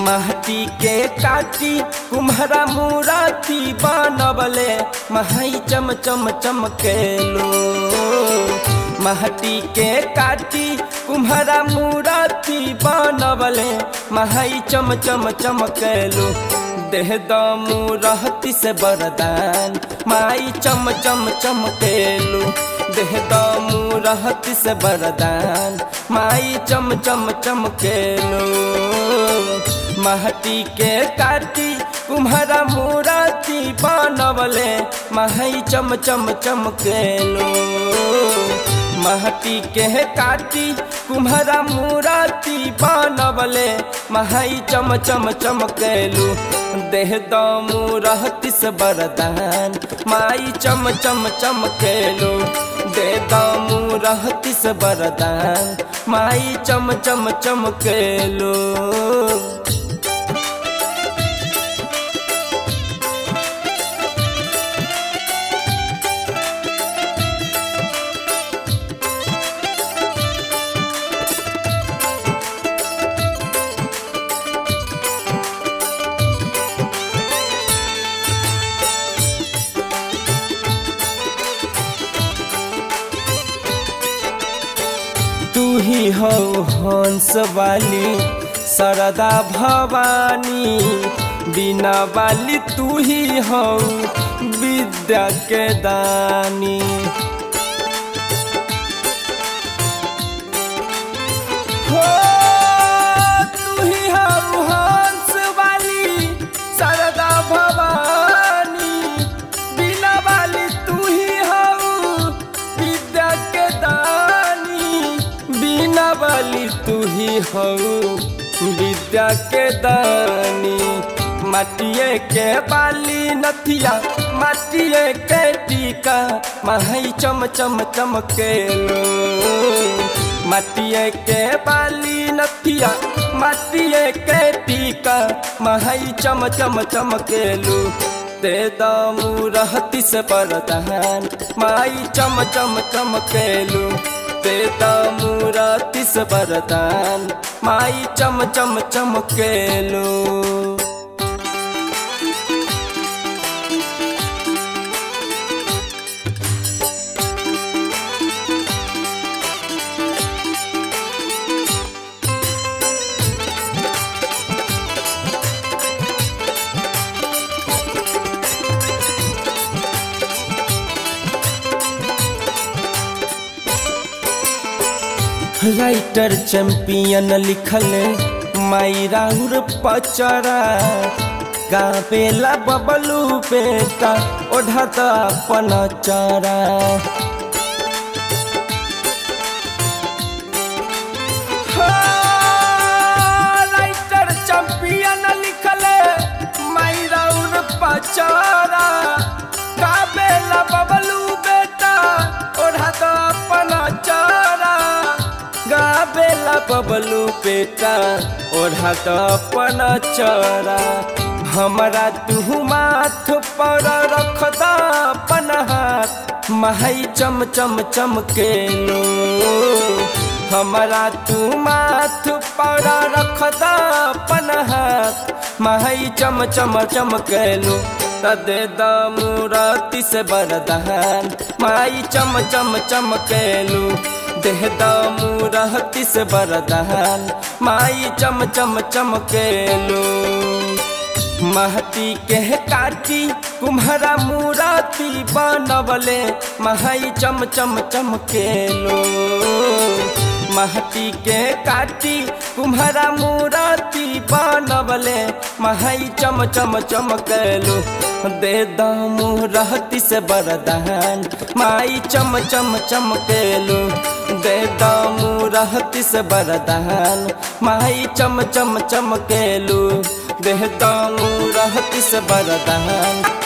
महटी के काटी कुम्हरा मूर्ति बनवले महई चम चम चमकेलो। महटी के काटी कुम्हरा मूर्ति बनवले महई चम चम चमकेलो। देह दमू रहती से बरदान माई चम चम चमकेलो। देह दमू रहती से बरदान माई चम चम चमकेलो। महटी के काटी कुम्हरा मूर्ति बनवले महई चम चम चमकेलो। महटी के काटी कुम्हरा मूर्ति बनवले महई चम चम चमकेलो। देह दमू रहती से बरदान माई चम चम चमकेलो। देह दमू रहती से बरदान माई चम चम चमकेलो। तू ही हो हंस वाली सरदा भवानी, बिना वाली तू ही हो विद्या के दानी। हो तू ही हो हंस वाली सरदा भवानी, बिना वाली तू ही हो विद्या के दानी। बिना वाली तू ही हो विद्या के दानी। माटिए के बाली नथिया माटिए के टीका महई चम चम चमकेलो। माटिए के बाली नथिया माटिए के टीका महई चम चम चमकेलो। ते दमू रहती से बरदान माई चम चम चमकेलो। ते दमू रहती से बरदान माई चम चम चमकेलो। राइटर चैंपियन लिखल माई राउर पचरा, गावेला बबलू बेटा ओढ़त अपन चरा। राइटर चैंपियन लिखल माई राउर पचरा, गावेला बबलू बेटा ओढ़त अपन चरा। गावेला बबलू बेटा ओढ़त अपन चरा। हमरा तू माथ पर रखद अपन हाथ महई चम चम चमकेलो। हमरा तू माथ पर रखद अपन हाथ महई चम चम चमकेलो। तदे दमू रहती से बरदान माई चम चम चमकेलो। देह दमू रहती से बरदान माई चम चम चमकेलो। महटी के काटी कुम्हरा मूर्ति बनवले महई चम चम चमकेलो। महटी के काटी कुम्हरा मूर्ति बनवले महई चम चम चमकेलो। दे दमू रहती से बरदान माई चम चम चमकेलो। दे दमू रहती से बरदान माई चम चम चमकेलो। दे दमू रहती से बरदान।